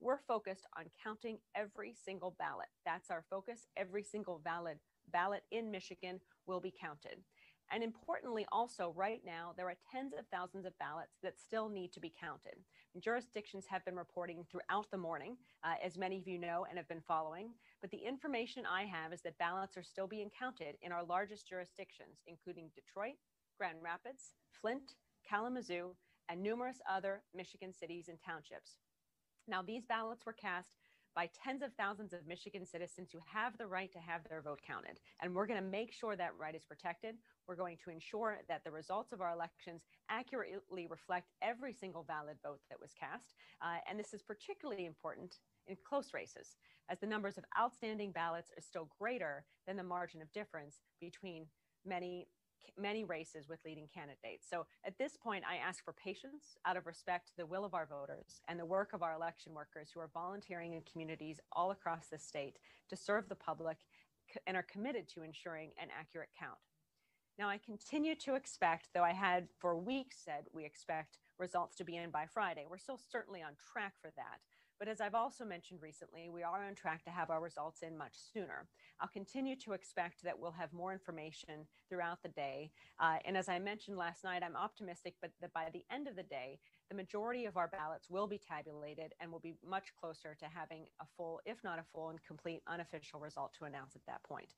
we're focused on counting every single ballot. That's our focus. Every single valid ballot in Michigan will be counted. And importantly, also right now, there are tens of thousands of ballots that still need to be counted. Jurisdictions have been reporting throughout the morning, as many of you know and have been following. But the information I have is that ballots are still being counted in our largest jurisdictions, including Detroit, Grand Rapids, Flint, Kalamazoo, and numerous other Michigan cities and townships. Now, these ballots were cast by tens of thousands of Michigan citizens who have the right to have their vote counted. And we're going to make sure that right is protected. We're going to ensure that the results of our elections accurately reflect every single valid vote that was cast. And this is particularly important in close races, as the numbers of outstanding ballots are still greater than the margin of difference between many races with leading candidates. So at this point, I ask for patience out of respect to the will of our voters and the work of our election workers who are volunteering in communities all across the state to serve the public and are committed to ensuring an accurate count. Now, I continue to expect, though I had for weeks said we expect results to be in by Friday. We're still certainly on track for that. But as I've also mentioned recently, we are on track to have our results in much sooner. I'll continue to expect that we'll have more information throughout the day. And as I mentioned last night, I'm optimistic, but that by the end of the day, the majority of our ballots will be tabulated and will be much closer to having a full, if not a full and complete unofficial result to announce at that point.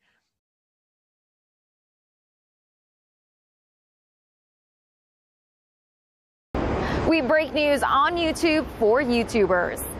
We break news on YouTube for YouTubers.